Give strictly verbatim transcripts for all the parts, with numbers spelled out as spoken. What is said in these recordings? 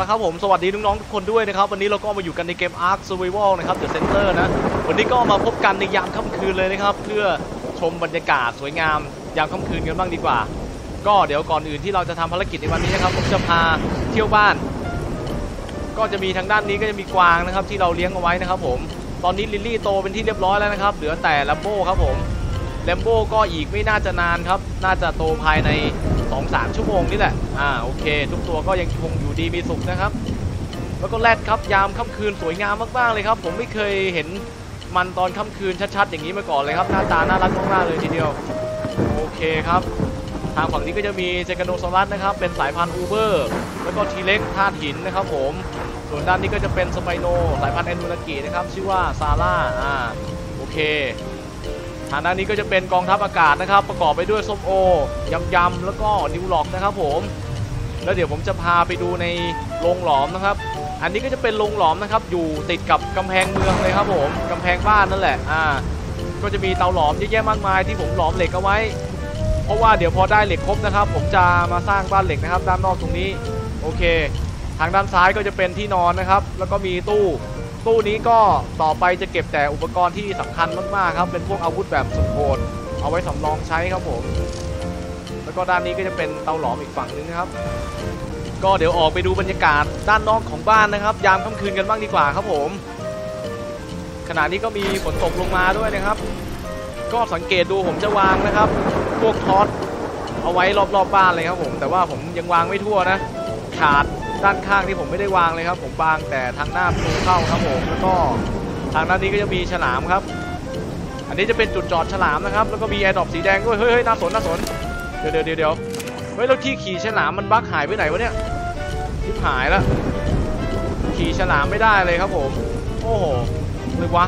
ครับผมสวัสดีน้องๆทุกคนด้วยนะครับวันนี้เราก็มาอยู่กันในเกม Ark Survival นะครับ The Center นะวันนี้ก็มาพบกันในยามค่ำคืนเลยนะครับเพื่อชมบรรยากาศสวยงามยามค่ำคืนกันบ้างดีกว่าก็เดี๋ยวก่อนอื่นที่เราจะทำภารกิจในวันนี้นะครับผมจะพาเที่ยวบ้านก็จะมีทางด้านนี้ก็จะมีกวางนะครับที่เราเลี้ยงเอาไว้นะครับผมตอนนี้ลิลลี่โตเป็นที่เรียบร้อยแล้วนะครับเหลือแต่แลมโบ้ครับผมแลมโบ้ก็อีกไม่น่าจะนานครับน่าจะโตภายใน สองถึงสาม ชั่วโมงนี่แหละอ่าโอเคทุกตัวก็ยังคงอยู่ดีมีสุขนะครับแล้วก็แรดครับยามค่ำคืนสวยงามมากๆเลยครับผมไม่เคยเห็นมันตอนค่ำคืนชัดๆอย่างนี้มาก่อนเลยครับหน้าตาน่ารักมากๆเลยทีเดียวโอเคครับทางฝั่งนี้ก็จะมีเจกาโนซอรัสนะครับเป็นสายพันธุ์อูเบอร์แล้วก็ทีเล็กธาตุหินนะครับผมส่วนด้านนี้ก็จะเป็นสไปโนสายพันธุ์แอนนูนากินะครับชื่อว่าซาร่าอ่าโอเคทางด้านนี้ก็จะเป็นกองทัพอากาศนะครับประกอบไปด้วยส้มโอยำยำแล้วก็นิวล็อกนะครับผมแล้วเดี๋ยวผมจะพาไปดูในโรงหลอมนะครับอันนี้ก็จะเป็นโรงหลอมนะครับอยู่ติดกับกำแพงเมืองเลยครับผมกำแพงบ้านนั่นแหละอ่าก็จะมีเตาหลอมเยอะแยะมากมายที่ผมหลอมเหล็กเอาไว้เพราะว่าเดี๋ยวพอได้เหล็กครบนะครับผมจะมาสร้างบ้านเหล็กนะครับด้านนอกตรงนี้โอเคทางด้านซ้ายก็จะเป็นที่นอนนะครับแล้วก็มีตู้ตู้นี้ก็ต่อไปจะเก็บแต่อุปกรณ์ที่สำคัญมากๆครับเป็นพวกอาวุธแบบสุดโหดเอาไว้สำรองใช้ครับผมแล้วก็ด้านนี้ก็จะเป็นเตาหลอมอีกฝั่งนึงนะครับก็เดี๋ยวออกไปดูบรรยากาศด้านนอกของบ้านนะครับยามค่ำคืนกันบ้างดีกว่าครับผมขณะนี้ก็มีฝนตกลงมาด้วยนะครับก็สังเกตดูผมจะวางนะครับพวกท็อตเอาไว้รอบๆ บ้านเลยครับผมแต่ว่าผมยังวางไม่ทั่วนะขาดด้านข้างที่ผมไม่ได้วางเลยครับผมวางแต่ทางหน้าประตูเข้าครับผมแล้วก็ทางด้านนี้ก็จะมีฉลามครับอันนี้จะเป็นจุดจอดฉลามนะครับแล้วก็มีแอร์ดรอปสีแดงด้วยเฮ้ยเฮ้ยน่าสนน่าสนเดี๋ยวเดี๋ยวเดี๋ยวเฮ้ยแล้วที่ขี่ฉลามมันบั๊กหายไปไหนวะเนี่ยทิพหายแล้วขี่ฉลามไม่ได้เลยครับผมโอ้โหเลยวะ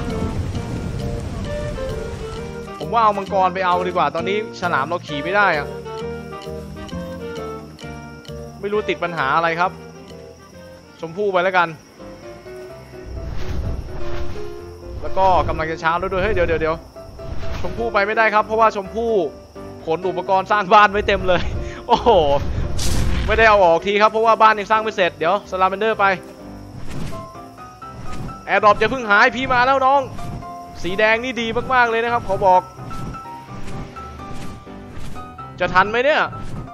ผมว่าเอามังกรไปเอาดีกว่าตอนนี้ฉลามเราขี่ไม่ได้อะไม่รู้ติดปัญหาอะไรครับชมพู่ไปแล้วกันแล้วก็กำลังจะเช้าแล้วด้วยเฮ้ยเดี๋ยวเดี๋ยวเดี๋ยวชมพู่ไปไม่ได้ครับเพราะว่าชมพู่ขนอุปกรณ์สร้างบ้านไว้เต็มเลยโอ้โหไม่ได้เอาออกทีครับเพราะว่าบ้านยังสร้างไม่เสร็จเดี๋ยวสลาเมนเดอร์ไปแอร์ดรอปจะเพิ่งหายพี่มาแล้วน้องสีแดงนี่ดีมากๆเลยนะครับขอบอกจะทันไหมเนี่ย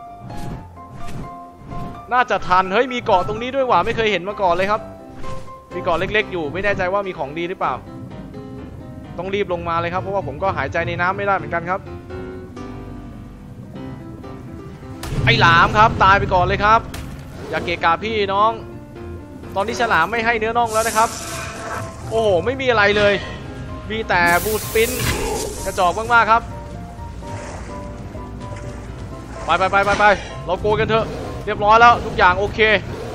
น่าจะทันเฮ้ยมีเกาะตรงนี้ด้วยว่ะไม่เคยเห็นมาก่อนเลยครับมีเกาะเล็กๆอยู่ไม่แน่ใจว่ามีของดีหรือเปล่าต้องรีบลงมาเลยครับเพราะว่าผมก็หายใจในน้ำไม่ได้เหมือนกันครับไอ้หลามครับตายไปก่อนเลยครับอย่าเกะกะพี่น้องตอนนี้ฉลามไม่ให้เนื้อน่องแล้วนะครับโอ้โหไม่มีอะไรเลยมีแต่บูสปินกระจอกมากๆครับไปไปไปไปไปเราโกยกันเถอะเรียบร้อยแล้วทุกอย่างโอเค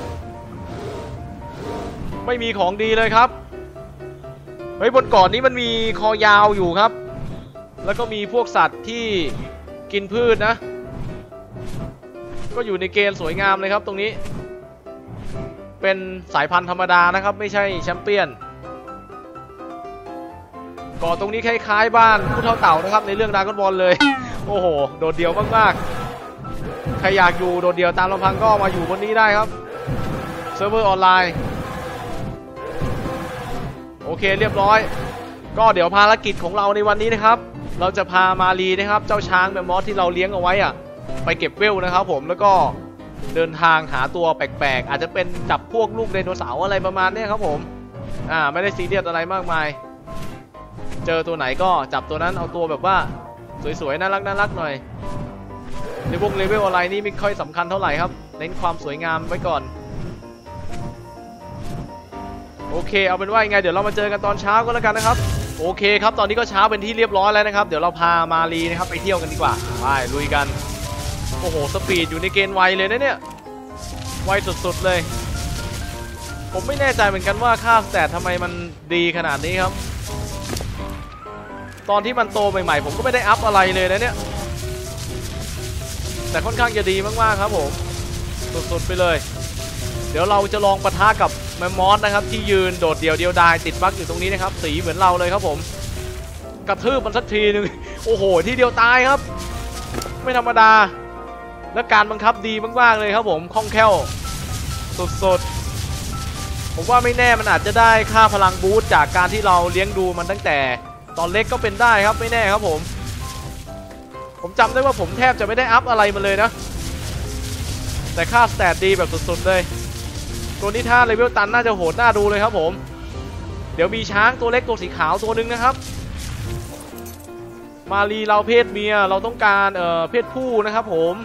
ไม่มีของดีเลยครับเฮ้ยบนเกาะนี้มันมีคอยาวอยู่ครับแล้วก็มีพวกสัตว์ที่กินพืชนะก็อยู่ในเกณฑ์สวยงามเลยครับตรงนี้เป็นสายพันธุ์ธรรมดานะครับไม่ใช่แชมเปี้ยนเกาะตรงนี้คล้ายๆบ้านผู้เฒ่าเต่านะครับในเรื่องดราก้อนบอลเลยโอ้โหโดดเดี่ยวมากๆใครอยากอยู่โดดเดี่ยวตามลำพังก็มาอยู่บนนี้ได้ครับเซิร์ฟเวอร์ออนไลน์โอเคเรียบร้อยก็เดี๋ยวภารกิจของเราในวันนี้นะครับเราจะพามาลีนะครับเจ้าช้างแมมมอสที่เราเลี้ยงเอาไว้อะไปเก็บเวลนะครับผมแล้วก็เดินทางหาตัวแปลกๆอาจจะเป็นจับพวกลูกไดโนเสาร์อะไรประมาณนี้ครับผมอ่าไม่ได้ซีเรียสอะไรมากมายเจอตัวไหนก็จับตัวนั้นเอาตัวแบบว่าสวยๆน่ารักน่ารักหน่อยในวงเลเวลอะไรนี่ไม่ค่อยสำคัญเท่าไหร่ครับเน้นความสวยงามไว้ก่อนโอเคเอาเป็นว่ายังไงเดี๋ยวเรามาเจอกันตอนเช้าก็แล้วกันนะครับโอเคครับตอนนี้ก็เช้าเป็นที่เรียบร้อยแล้วนะครับเดี๋ยวเราพามาลีนะครับไปเที่ยวกันดีกว่าไปลุยกันโอ้โหสปีดอยู่ในเกณฑ์ไวเลยนะเนี่ยไวสุดๆเลยผมไม่แน่ใจเหมือนกันว่าค่าสแตททำไมมันดีขนาดนี้ครับตอนที่มันโตใหม่ๆผมก็ไม่ได้อัพอะไรเลยนะเนี่ยแต่ค่อนข้างจะดีมากๆครับผมสุดๆไปเลยเดี๋ยวเราจะลองปะทะกับแมมมอสนะครับที่ยืนโดดเดี่ยวเดียวดายติดบั๊กอยู่ตรงนี้นะครับสีเหมือนเราเลยครับผมกระทืบมันสักทีนึงโอ้โหทีเดียวตายครับไม่ธรรมดาและการบังคับดีมากๆเลยครับผมคล่องแคล่วสุดๆผมว่าไม่แน่มันอาจจะได้ค่าพลังบูสต์จากการที่เราเลี้ยงดูมันตั้งแต่ตอนเล็กก็เป็นได้ครับไม่แน่ครับผมผมจำได้ว่าผมแทบจะไม่ได้อัพอะไรมาเลยนะแต่ค่าสแตทดีแบบสุดๆเลยตัวนี้ถ้าเลเวลตันน่าจะโหดน่าดูเลยครับผมเดี๋ยวมีช้างตัวเล็กตัวสีขาวตัวหนึ่งนะครับมารีเราเพศเมียเราต้องการเอ่อเพศผู้นะครับผม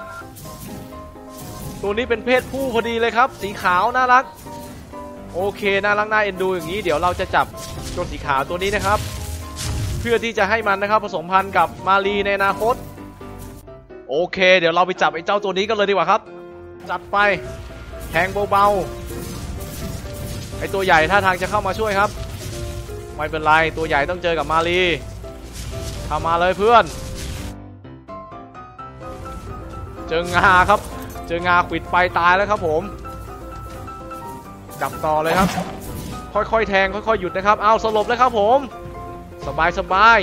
ตัวนี้เป็นเพศผู้พอดีเลยครับสีขาวน่ารักโอเคน่ารักน่าเอ็นดูอย่างนี้เดี๋ยวเราจะจับตัวสีขาวตัวนี้นะครับเพื่อที่จะให้มันนะครับผสมพันธุ์กับมารีในอนาคตโอเคเดี๋ยวเราไปจับไอ้เจ้าตัวนี้กันเลยดีกว่าครับจัดไปแทงเบาๆไอ้ตัวใหญ่ท่าทางจะเข้ามาช่วยครับไม่เป็นไรตัวใหญ่ต้องเจอกับมารีทำมาเลยเพื่อนเจองาครับเจองาขวิดไปตายแล้วครับผมจับต่อเลยครับค่อยๆแทงค่อยๆหยุดนะครับเอาสลบเลยครับผมสบายสบาย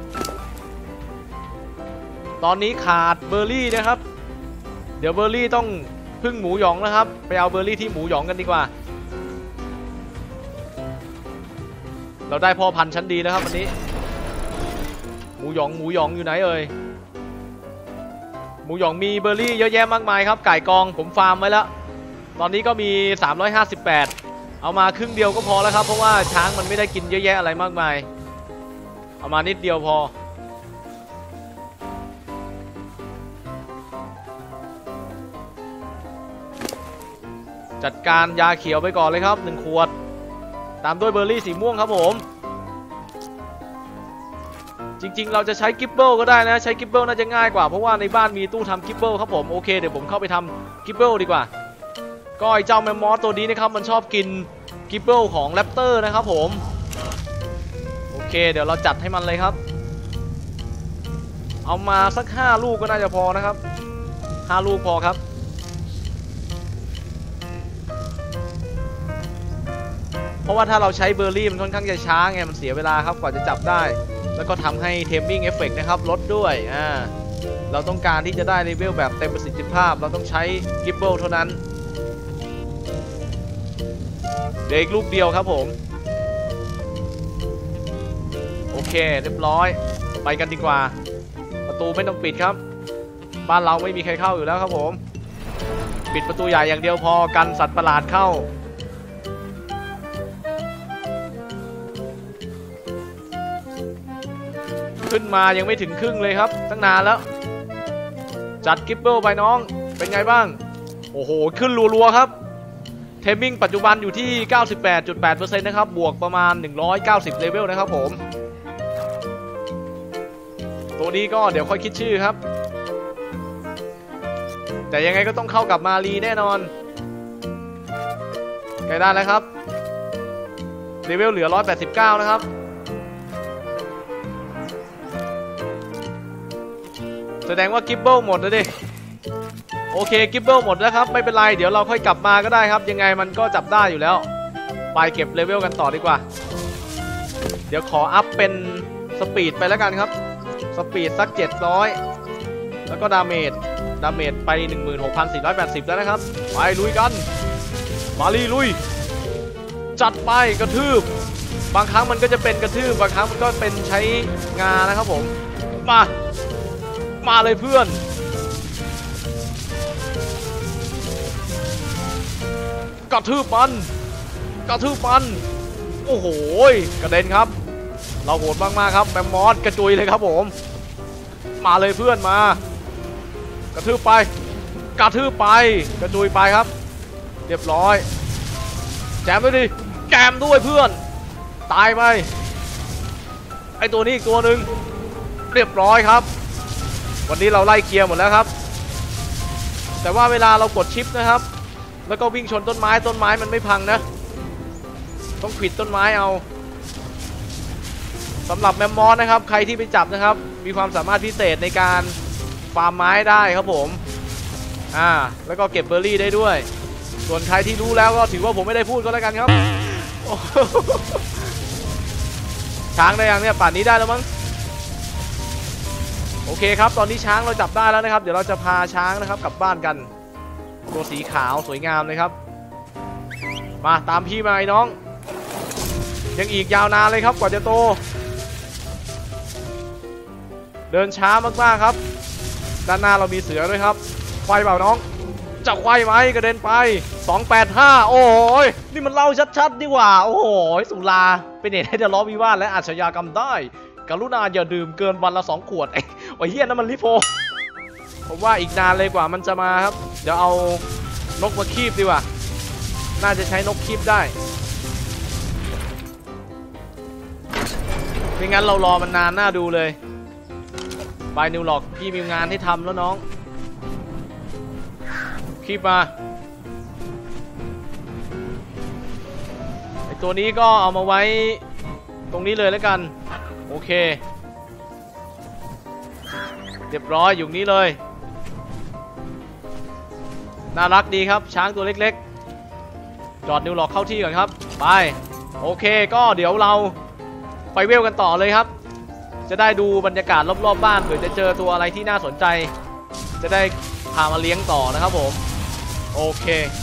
ตอนนี้ขาดเบอร์รี่นะครับเดี๋ยวเบอร์รี่ต้องพึ่งหมูหยองนะครับไปเอาเบอร์รี่ที่หมูหยองกันดีกว่าเราได้พ่อพันธุ์ชั้นดีนะครับวันนี้หมูหยองหมูหยองอยู่ไหนเอ่ยหมูหยองมีเบอร์รี่เยอะแยะมากมายครับไก่กองผมฟาร์มไว้แล้วตอนนี้ก็มีสามร้อยห้าสิบแปดเอามาครึ่งเดียวก็พอแล้วครับเพราะว่าช้างมันไม่ได้กินเยอะแยะอะไรมากมายเอามานิดเดียวพอจัดการยาเขียวไปก่อนเลยครับหนึ่งขวดตามด้วยเบอร์รี่สีม่วงครับผมจริงๆเราจะใช้กิบเบิลก็ได้นะใช้กิบเบิลน่าจะง่ายกว่าเพราะว่าในบ้านมีตู้ทำกิบเบิลครับผมโอเคเดี๋ยวผมเข้าไปทำกิบเบิลดีกว่าก็ไอเจ้าแมมมอสตัวนี้นะครับมันชอบกินกิบเบิลของแรปเตอร์นะครับผมโอเคเดี๋ยวเราจัดให้มันเลยครับเอามาสักห้าลูกก็น่าจะพอนะครับห้าลูกพอครับเพราะว่าถ้าเราใช้เบอร์รี่มันค่อนข้างจะช้าไงมันเสียเวลาครับกว่าจะจับได้แล้วก็ทำให้เทมมิ่งเอฟเฟกต์นะครับลดด้วยอ่าเราต้องการที่จะได้เลเวลแบบเต็มประสิทธิภาพเราต้องใช้กิบเบิลเท่านั้นเดี๋ยวอีกลูกเดียวครับผมโอเคเรียบร้อยไปกันดีกว่าประตูไม่ต้องปิดครับบ้านเราไม่มีใครเข้าอยู่แล้วครับผมปิดประตูใหญ่อย่างเดียวพอกันสัตว์ประหลาดเข้าขึ้นมายังไม่ถึงครึ่งเลยครับตั้งนานแล้วจัดกิบเบิลไปน้องเป็นไงบ้างโอ้โหขึ้นรัวๆครับเทมมิ่งปัจจุบันอยู่ที่ เก้าสิบแปดจุดแปดเปอร์เซ็นต์ นะครับบวกประมาณหนึ่งร้อยเก้าสิบเลเวลนะครับผมตัวนี้ก็เดี๋ยวค่อยคิดชื่อครับแต่ยังไงก็ต้องเข้ากับมารีแน่นอนใกล้ได้แล้วครับเลเวลเหลือหนึ่งร้อยแปดสิบเก้านะครับแสดงว่ากิบเบิลหมดแล้วดิโอเคกิบเบิลหมดแล้วครับไม่เป็นไรเดี๋ยวเราค่อยกลับมาก็ได้ครับยังไงมันก็จับได้อยู่แล้วไปเก็บเลเวลกันต่อดีกว่าเดี๋ยวขออัพเป็นสปีดไปแล้วกันครับสปีดสักเจ็ดร้อยแล้วก็ดาเมจดาเมจไป หนึ่งหมื่นหกพันสี่ร้อยแปดสิบ แล้วนะครับไปลุยกันมาลีลุยจัดไปกระทืบบางครั้งมันก็จะเป็นกระทืบบางครั้งมันก็เป็นใช้งานะครับผมมามาเลยเพื่อนกระทืบมันกระทืบมันโอ้โหกระเด็นครับเราโหดมากๆครับแมมมอสกระจุยเลยครับผมมาเลยเพื่อนมากระทืบไปกระทืบไปกระจุยไปครับเรียบร้อยแจมด้วยดิแจมด้วยเพื่อนตายไปไอตัวนี้อีกตัวหนึ่งเรียบร้อยครับวันนี้เราไล่เคลียร์หมดแล้วครับแต่ว่าเวลาเรากดชิปนะครับแล้วก็วิ่งชนต้นไม้ต้นไม้มันไม่พังนะต้องขวิดต้นไม้เอาสำหรับแมมมอสนะครับใครที่ไปจับนะครับมีความสามารถพิเศษในการฟาร์มไม้ได้ครับผมอ่าแล้วก็เก็บเบอร์รี่ได้ด้วยส่วนใครที่รู้แล้วก็ถือว่าผมไม่ได้พูดก็แล้วกันครับช้างได้ยังเนี่ยป่านนี้ได้แล้วมั้งโอเคครับตอนนี้ช้างเราจับได้แล้วนะครับเดี๋ยวเราจะพาช้างนะครับกลับบ้านกันตัวสีขาวสวยงามเลยครับมาตามพี่มาไอ้น้องยังอีกยาวนานเลยครับกว่าจะโตเดินช้ามากๆครับด้านหน้าเรามีเสือด้วยครับไขว้เปล่าน้องจะไขว้ไหมกระเด็นไปสองแปดห้าโอ้ยนี่มันเล่าชัดๆดีกว่าโอ้โหสุราเป็นเหตุให้ทะเลาะวิวาทและอาชญากรรมได้กรุณาอย่าดื่มเกินวันละสองขวดไอ้ไอ้เหี้ยนั่นมันลิโพผมว่าอีกนานเลยกว่ามันจะมาครับเดี๋ยวเอานกมาคีบดีกว่าน่าจะใช้นกคีบได้ไม่งั้นเรารอมันนานน่าดูเลยบายนิวล็อกพี่มีงานให้ทำแล้วน้องคีบมาไอตัวนี้ก็เอามาไว้ตรงนี้เลยแล้วกันโอเคเรียบร้อยอยู่นี้เลยน่ารักดีครับช้างตัวเล็กๆจอดนิวล็อกเข้าที่ก่อนครับไปโอเคก็เดี๋ยวเราไปเวลกันต่อเลยครับจะได้ดูบรรยากาศรอบๆบ้านเผื่อจะเจอตัวอะไรที่น่าสนใจจะได้พามาเลี้ยงต่อนะครับผมโอเค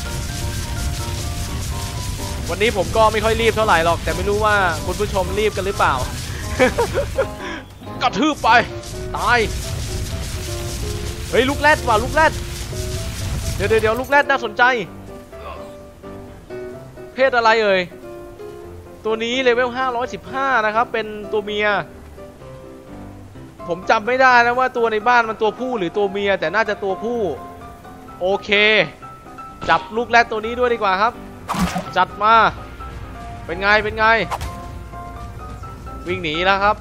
วันนี้ผมก็ไม่ค่อยรีบเท่าไหร่หรอกแต่ไม่รู้ว่าคุณผู้ชมรีบกันหรือเปล่า กระทืบไปตายเฮ้ยลูกแรดว่ะลูกแรดเดี๋ยวเดี๋ยวลูกแรดน่าสนใจเพศอะไรเอ่ยตัวนี้เลเวลห้าร้อยสิบห้านะครับเป็นตัวเมียผมจำไม่ได้นะว่าตัวในบ้านมันตัวผู้หรือตัวเมียแต่น่าจะตัวผู้โอเคจับลูกแรดตัวนี้ด้วยดีกว่าครับจัดมาเป็นไงเป็นไงวิ่งหนีแล้วครับ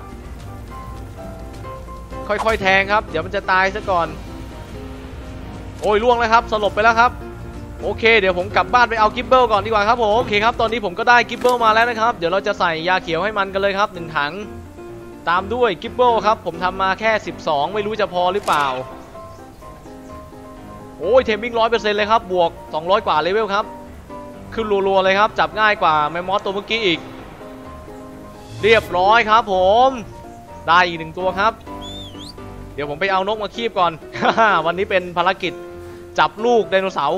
ค่อยๆแทงครับเดี๋ยวมันจะตายซะก่อนโอ้ยล่วงแล้วครับสลบไปแล้วครับโอเคเดี๋ยวผมกลับบ้านไปเอากิฟเบิลก่อนดีกว่าครับผมโอเคครับตอนนี้ผมก็ได้กิฟเบิลมาแล้วนะครับเดี๋ยวเราจะใส่ยาเขียวให้มันกันเลยครับหนึ่งถังตามด้วยกิฟเบิลครับผมทำมาแค่สิบสองไม่รู้จะพอหรือเปล่าโอ้ยเทมมิ่ง ร้อยเปอร์เซ็นต์ เลยครับบวกสองร้อยกว่าเลเวลครับขึ้นรัวๆเลยครับจับง่ายกว่าแมมมอสตัวเมื่อกี้อีกเรียบร้อยครับผมได้อีกหนึ่งตัวครับเดี๋ยวผมไปเอานกมาคีบก่อน วันนี้เป็นภารกิจจับลูกไดโนเสาร์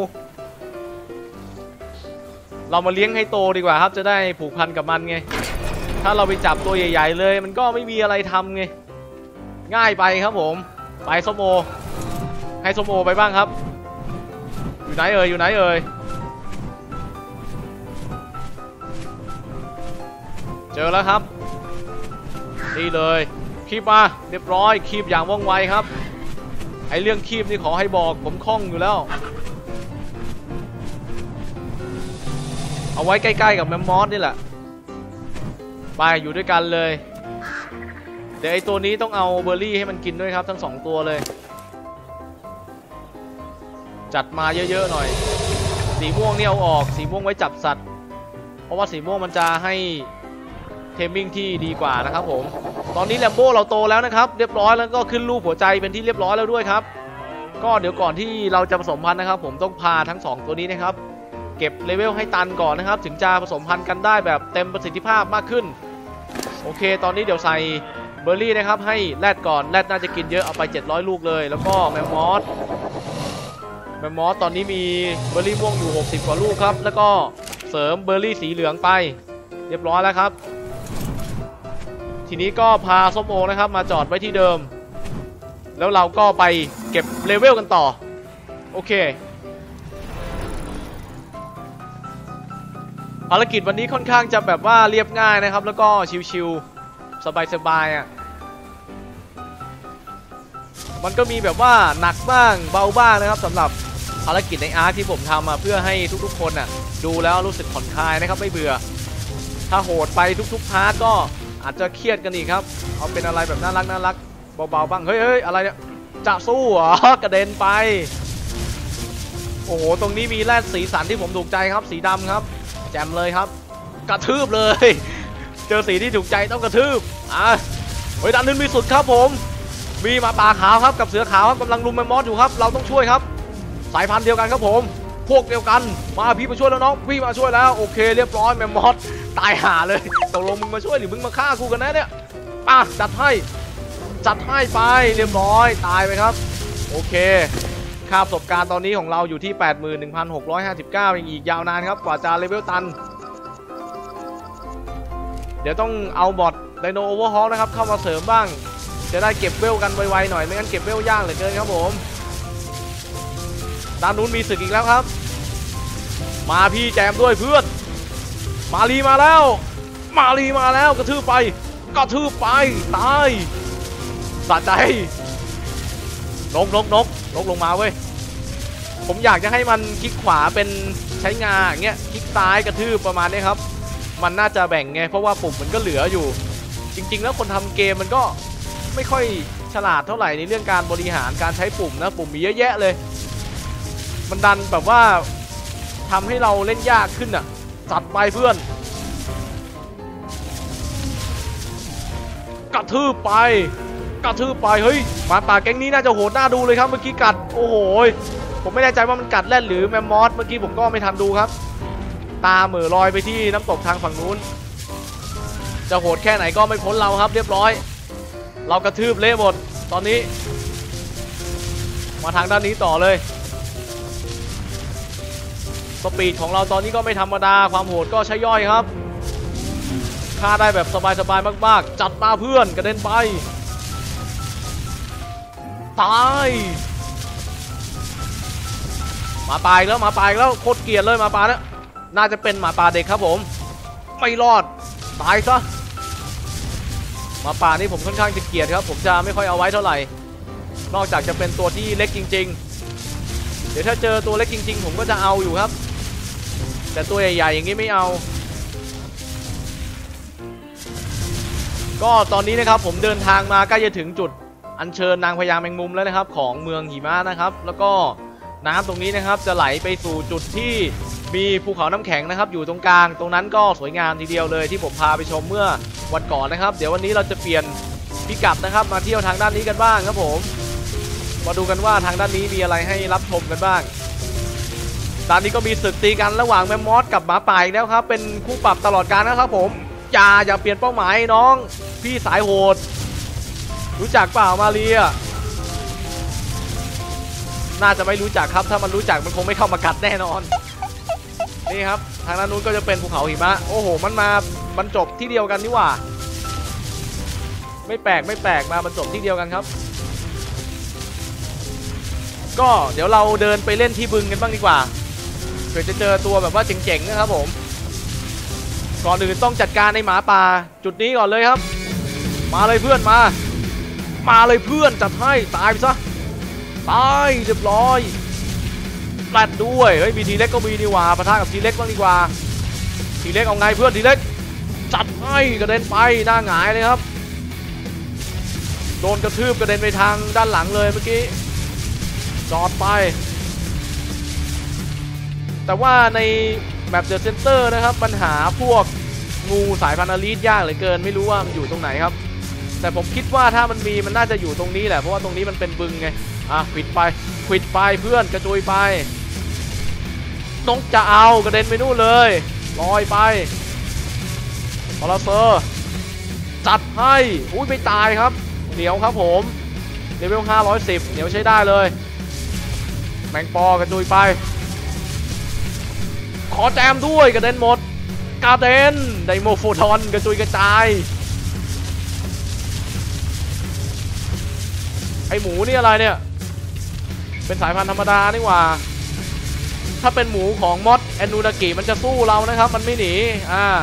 เรามาเลี้ยงให้โตดีกว่าครับจะได้ผูกพันกับมันไงถ้าเราไปจับตัวใหญ่ๆเลยมันก็ไม่มีอะไรทำไงง่ายไปครับผมไปส้มโอให้ส้มโอไปบ้างครับอยู่ไหนเอ่ยอยู่ไหนเอ่ยเจอแล้วครับนี่เลยคีบมาเรียบร้อยคีบอย่างว่องไวครับไอเรื่องคีบนี่ขอให้บอกผมคล่องอยู่แล้วเอาไว้ใกล้ๆกับแมมมอสนี่แหละไปอยู่ด้วยกันเลยเดี๋ยวไอตัวนี้ต้องเอาเบอร์รี่ให้มันกินด้วยครับทั้งสองตัวเลยจัดมาเยอะๆหน่อยสีม่วงนี่เอาออกสีม่วงไว้จับสัตว์เพราะว่าสีม่วงมันจะให้เทมมิ่งที่ดีกว่านะครับผมตอนนี้แลมโบ้เราโตแล้วนะครับเรียบร้อยแล้วก็ขึ้นรูปหัวใจเป็นที่เรียบร้อยแล้วด้วยครับก็เดี๋ยวก่อนที่เราจะผสมพันธุ์นะครับผมต้องพาทั้งสองตัวนี้นะครับเก็บเลเวลให้ตันก่อนนะครับถึงจะผสมพันธุ์กันได้แบบเต็มประสิทธิภาพมากขึ้นโอเคตอนนี้เดี๋ยวใส่เบอร์รี่นะครับให้แรดก่อนแรดน่าจะกินเยอะเอาไปเจ็ดร้อยลูกเลยแล้วก็แมมมอสแมมมอสตอนนี้มีเบอร์รี่ม่วงอยู่หกสิบกว่าลูกครับแล้วก็เสริมเบอร์รี่สีเหลืองไปเรียบร้อยแล้วครับทีนี้ก็พาส้มโอนะครับมาจอดไว้ที่เดิมแล้วเราก็ไปเก็บเลเวลกันต่อโอเคภารกิจวันนี้ค่อนข้างจะแบบว่าเรียบง่ายนะครับแล้วก็ชิวๆสบายๆอ่ะมันก็มีแบบว่าหนักบ้างเบาบ้างนะครับสำหรับภารกิจในอาร์คที่ผมทำมาเพื่อให้ทุกๆคนอ่ะดูแล้วรู้สึกผ่อนคลายนะครับไม่เบื่อถ้าโหดไปทุกๆพาร์ทก็อาจจะเครียดกันอีกครับเอาเป็นอะไรแบบน่ารักน่ารักเบาๆบ้างเฮ้ยเฮ้ยอะไรเนี่ยจะสู้เหรอกระเด็นไปโอ้โหตรงนี้มีแร่สีสันที่ผมถูกใจครับสีดำครับแจ่มเลยครับกระทืบเลยเจอสีที่ถูกใจต้องกระทืบอ่ะเฮ้ยดันนึงมีสุดครับผมมีมาป่าขาวครับกับเสือขาวครับกำลังลุมแมมมอสอยู่ครับเราต้องช่วยครับสายพันธุ์เดียวกันครับผมพวกเดียวกันมาพี่มาช่วยแล้วน้องพี่มาช่วยแล้วโอเคเรียบร้อยแมมมอสตายห่าเลยตกลงมึงมาช่วยหรือมึงมาฆ่ากูกันแน่เนี่ยป่ะจัดให้จัดให้ไปเรียบร้อยตายไปครับโอเคค่าประสบการณ์ตอนนี้ของเราอยู่ที่ แปดหมื่นหนึ่งพันหกร้อยห้าสิบเก้า ยังอีกยาวนานครับกว่าจะเลเวลตันเดี๋ยวต้องเอาบอทไดโนโอเวอร์ฮอลนะครับเข้ามาเสริมบ้างจะได้เก็บเวลกันไวๆหน่อยไม่งั้นเก็บเวลยากเหลือเกินครับผมด้านนู้นมีศึกอีกแล้วครับมาพี่แจมด้วยเพื่อนมาลีมาแล้วมาลีมาแล้วกระทืบไปกระทืบไปตายสะใจนกนกนกนกลงมาเว้ยผมอยากจะให้มันคลิกขวาเป็นใช้งาอย่างเงี้ยคลิกซ้ายกระทืบประมาณนี้ครับมันน่าจะแบ่งไงเพราะว่าปุ่มมันก็เหลืออยู่จริงๆแล้วคนทำเกมมันก็ไม่ค่อยฉลาดเท่าไหร่ในเรื่องการบริหารการใช้ปุ่มนะปุ่มมีเยอะแยะเลยมันดันแบบว่าทำให้เราเล่นยากขึ้นอ่ะจัดไปเพื่อนกระทืบไปกระทืบไปเฮ้ยหมาป่าแก๊งนี้น่าจะโหดน่าดูเลยครับเมื่อกี้กัดโอ้โหผมไม่แน่ใจว่ามันกัดแล่นหรือแมมมอสเมื่อกี้ผมก็ไม่ทันดูครับตาเหม่อลอยไปที่น้ำตกทางฝั่งนู้นจะโหดแค่ไหนก็ไม่พ้นเราครับเรียบร้อยเรากระทืบเละหมดตอนนี้มาทางด้านนี้ต่อเลยสปีดของเราตอนนี้ก็ไม่ธรรมดาความโหดก็ใช้ย่อยครับฆ่าได้แบบสบายๆมากๆจัดมาเพื่อนกระเด็นไปตายหมาป่าอีกแล้วหมาป่าอีกแล้วโคตรเกลียดเลยหมาป่าเนี่ยน่าจะเป็นหมาป่าเด็กครับผมไม่รอดตายซะหมาป่านี่ผมค่อนข้างจะเกลียดครับผมจะไม่ค่อยเอาไว้เท่าไหร่นอกจากจะเป็นตัวที่เล็กจริงๆเดี๋ยวถ้าเจอตัวเล็กจริงๆผมก็จะเอาอยู่ครับแต่ตัวใหญ่ๆอย่างนี้ไม่เอาก็ตอนนี้นะครับผมเดินทางมาใกล้จะถึงจุดอัญเชิญนางพญาแมงมุมแล้วนะครับของเมืองหิมะนะครับแล้วก็น้ำตรงนี้นะครับจะไหลไปสู่จุดที่มีภูเขาน้ำแข็งนะครับอยู่ตรงกลางตรงนั้นก็สวยงามทีเดียวเลยที่ผมพาไปชมเมื่อวันก่อนนะครับเดี๋ยววันนี้เราจะเปลี่ยนพิกัดนะครับมาเที่ยวทางด้านนี้กันบ้างครับผมมาดูกันว่าทางด้านนี้มีอะไรให้รับชมกันบ้างตอนนี้ก็มีศึกตีกันระหว่างแมมมอสกับหมาป่าแล้วครับเป็นคู่ปรับตลอดกาลนะครับผมอย่าอย่าเปลี่ยนเป้าหมายน้องพี่สายโหดรู้จักเปล่ามาเรียน่าจะไม่รู้จักครับถ้ามันรู้จักมันคงไม่เข้ามากัดแน่นอนนี่ครับทางด้านนู้นก็จะเป็นภูเขาหิมะโอ้โหมันมาบรรจบที่เดียวกันนี่หว่าไม่แปลกไม่แปลกมาบรรจบที่เดียวกันครับก็เดี๋ยวเราเดินไปเล่นที่บึงกันบ้างดีกว่าเผื่อจะเจอตัวแบบว่าเจ๋งๆนะครับผมก่อนอื่นต้องจัดการในหมาป่าจุดนี้ก่อนเลยครับมาเลยเพื่อนมามาเลยเพื่อนจัดให้ตายไปซะตายเรียบร้อยแปลดด้วยเฮ้ยมีทีเล็กก็มีดีกว่าปะทะกับทีเล็กบ้างดีกว่าทีเล็กเอาไงเพื่อนทีเล็กจัดให้กระเด็นไปหน้าหงายเลยครับโดนกระทืบกระเด็นไปทางด้านหลังเลยเมื่อกี้จอดไปแต่ว่าในแมปเดอะเซ็นเตอร์นะครับปัญหาพวกงูสายพันธุ์อลีทยากเหลือเกินไม่รู้ว่ามันอยู่ตรงไหนครับแต่ผมคิดว่าถ้ามันมีมันน่าจะอยู่ตรงนี้แหละเพราะว่าตรงนี้มันเป็นบึงไงอ่ะขวิดไปขวิดไปเพื่อนกระจุยไปน้องจะเอากระเด็นไปนู่นเลยลอยไปพอลเซอร์จัดให้อุ้ยไม่ตายครับเหนียวครับผมเลเวลห้าร้อยสิบเหนียวใช้ได้เลยแมงปอกระจุยไปขอแจมด้วยกระเด็นหมดกระเด็นไดโมโฟทอนกระจุยกระจายไอหมูนี่อะไรเนี่ยเป็นสายพันธุ์ธรรมดานี่หว่าถ้าเป็นหมูของมอสแอนนูนากิมันจะสู้เรานะครับมันไม่หนีอ่า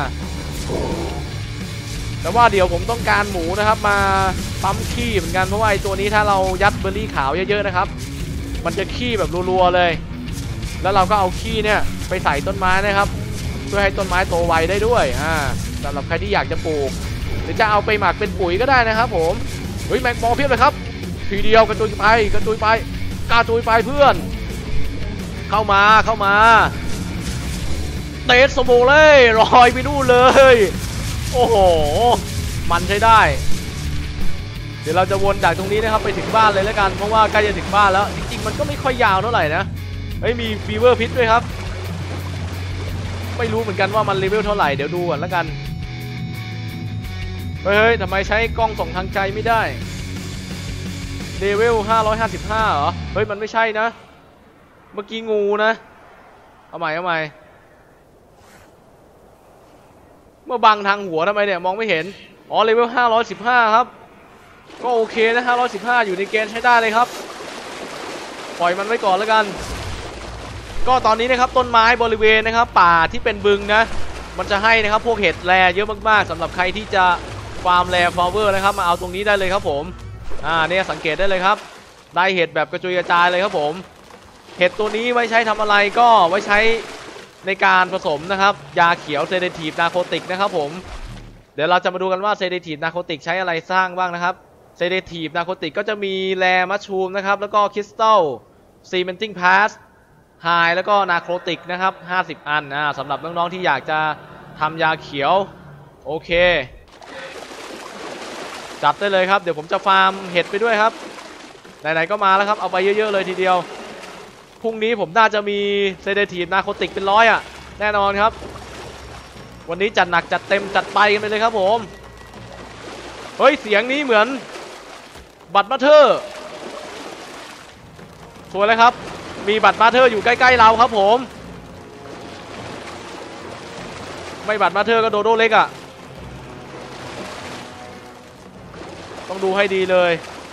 แต่ว่าเดี๋ยวผมต้องการหมูนะครับมาปั๊มขี้เหมือนกันเพราะว่าไอตัวนี้ถ้าเรายัดเบอร์รี่ขาวเยอะๆนะครับมันจะขี้แบบรัวๆเลยแล้วเราก็เอาขี้เนี่ยไปใส่ต้นไม้นะครับเพื่อให้ต้นไม้โตไวได้ด้วยอ่าสำหรับใครที่อยากจะปลูกหรือจะเอาไปหมักเป็นปุ๋ยก็ได้นะครับผมเฮ้ยแมงปอเพียบเลยครับทีเดียวกระจุยไปกระจุยไปกระจุยไปเพื่อนเข้ามาเข้ามาเตะสโมเล่ลอยไปนู่นเลยโอ้โหมันใช้ได้เดี๋ยวเราจะวนจากตรงนี้นะครับไปถึงบ้านเลยแล้วกันเพราะว่าใกล้จะถึงบ้านแล้วจริงๆมันก็ไม่ค่อยยาวเท่าไหร่นะเฮ้ยมีฟีเวอร์พิษด้วยครับไม่รู้เหมือนกันว่ามันเลเวลเท่าไหร่เดี๋ยวดูก่อนแล้วกันเฮ้ยทำไมใช้กล้องส่องทางไกลไม่ได้เลเวลห้าร้อยห้าสิบห้าเหรอเฮ้ยมันไม่ใช่นะเมื่อกี้งูนะเอาใหม่เอาใหม่เมื่อบังทางหัวทำไมเนี่ยมองไม่เห็นอ๋อเลเวลห้าร้อยสิบห้าครับก็โอเคนะห้าร้อยสิบห้าอยู่ในเกณฑ์ใช้ได้เลยครับปล่อยมันไว้ก่อนแล้วกันก็ตอนนี้นะครับต้นไม้บริเวณนะครับป่าที่เป็นบึงนะมันจะให้นะครับพวกเห็ดแร่เยอะมากๆสำหรับใครที่จะฟาร์มแร่ฟลาเวอร์นะครับมาเอาตรงนี้ได้เลยครับผมอ่าเนี่ยสังเกตได้เลยครับได้เห็ดแบบกระจุยกระจายเลยครับผมเห็ดตัวนี้ไว้ใช้ทำอะไรก็ไว้ใช้ในการผสมนะครับยาเขียวเซเดทีฟนาโคติกนะครับผมเดี๋ยวเราจะมาดูกันว่าเซเดทีฟนาโคติกใช้อะไรสร้างบ้างนะครับเซเดทีฟนาโคติกก็จะมีแร่มัชชูมนะครับแล้วก็คริสตัลซีเมนติ้งพาสไฮแล้วก็นาโคติกนะครับห้าสิบอันนะสำหรับน้องๆที่อยากจะทำยาเขียวโอเคจัดได้เลยครับเดี๋ยวผมจะฟาร์มเห็ดไปด้วยครับไหนๆก็มาแล้วครับเอาไปเยอะๆเลยทีเดียวพรุ่งนี้ผมน่าจะมีเซเดทีฟนาโคติกเป็นร้อยอ่ะแน่นอนครับวันนี้จัดหนักจัดเต็มจัดไปกันไปเลยครับผมเฮ้ยเสียงนี้เหมือนบัตรมาเธอร์สวยเลยครับมีบัตรมาเธอร์อยู่ใกล้ๆเราครับผมไม่บัตรมาเธอร์ก็โดโดเล็กอ่ะต้องดูให้ดีเลย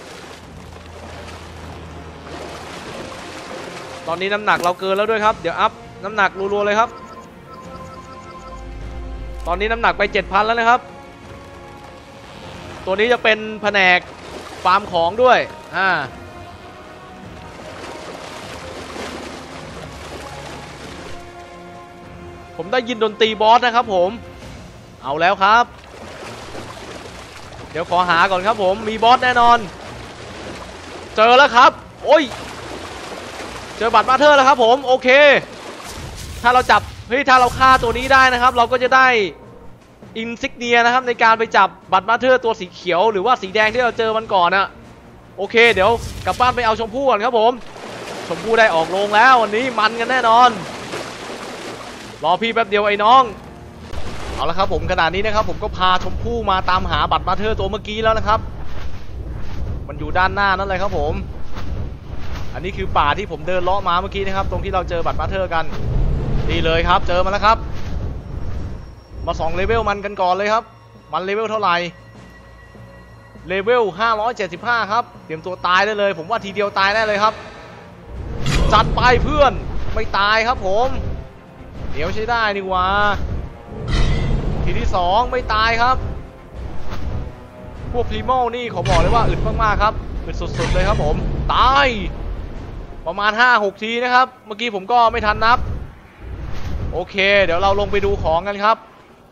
ตอนนี้น้ำหนักเราเกินแล้วด้วยครับเดี๋ยวอัพน้ำหนักรัวๆเลยครับตอนนี้น้ำหนักไป เจ็ดพัน แล้วนะครับตัวนี้จะเป็นแผนกฟาร์มของด้วยอ่าผมได้ยินดนตรีบอสนะครับผมเอาแล้วครับเดี๋ยวขอหาก่อนครับผมมีบอสแน่นอนเจอแล้วครับโอ้ยเจอบัตรมาเธอร์แล้วครับผมโอเคถ้าเราจับเฮ้ยถ้าเราฆ่าตัวนี้ได้นะครับเราก็จะได้อินซิกเนียนะครับในการไปจับบัตรมาเธอร์ตัวสีเขียวหรือว่าสีแดงที่เราเจอมันก่อนอะโอเคเดี๋ยวกลับบ้านไปเอาชมพู่ก่อนครับผมชมพู่ได้ออกโรงแล้ววันนี้มันกันแน่นอนรอพี่แป๊บเดียวไอ้น้องเอาละครับผมขณะนี้นะครับผมก็พาชมพู่มาตามหาบัตรมาเธอร์ตัวเมื่อกี้แล้วนะครับมันอยู่ด้านหน้านั่นเลยครับผมอันนี้คือป่าที่ผมเดินเลาะมาเมื่อกี้นะครับตรงที่เราเจอบัตรมาเธอร์กันดีเลยครับเจอมาแล้วครับมาสองเลเวลมันกันก่อนเลยครับมันเลเวลเท่าไหร่เลเวลห้าร้อยเจ็ดสิบห้าครับเตรียมตัวตายได้เลยผมว่าทีเดียวตายได้เลยครับจัดไปเพื่อนไม่ตายครับผมเดี๋ยวใช้ได้นี่วะทีที่สองไม่ตายครับพวกพรีโมนี่ขอบอกเลยว่าอึดมากๆครับอึดสุดๆเลยครับผมตายประมาณ ห้าหก ทีนะครับเมื่อกี้ผมก็ไม่ทันนับโอเคเดี๋ยวเราลงไปดูของกันครับ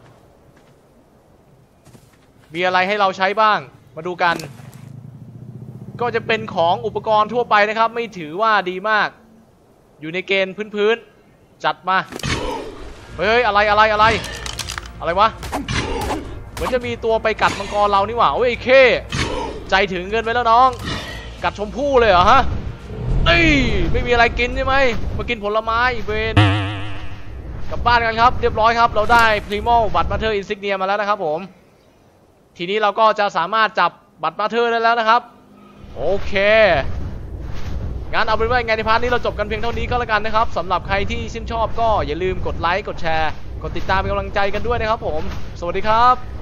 มีอะไรให้เราใช้บ้างมาดูกันก็จะเป็นของอุปกรณ์ทั่วไปนะครับไม่ถือว่าดีมากอยู่ในเกณฑ์พื้นๆจัดมาเฮ้ยอะไรอะไรอะไรอะไรวะเหมือนจะมีตัวไปกัดมังกรเรานี่หว่าโอ้ยเคใจถึงเกินไปแล้วน้องกัดชมพู่เลยเหรอฮะนี่ไม่มีอะไรกินใช่ไหมมากินผลไม้เวนกลับบ้านกันครับเรียบร้อยครับเราได้พรีโมบัตรมาเธอร์อินซิกเนียมาแล้วนะครับผมทีนี้เราก็จะสามารถจับบัตรมาเธอร์ได้แล้วนะครับโอเคงั้นเอาเป็นว่าไงในพาร์ทนี้เราจบกันเพียงเท่านี้ก็แล้วกันนะครับสำหรับใครที่ชื่นชอบก็อย่าลืมกดไลค์กดแชร์กดติดตามเป็นกำลังใจกันด้วยนะครับผมสวัสดีครับ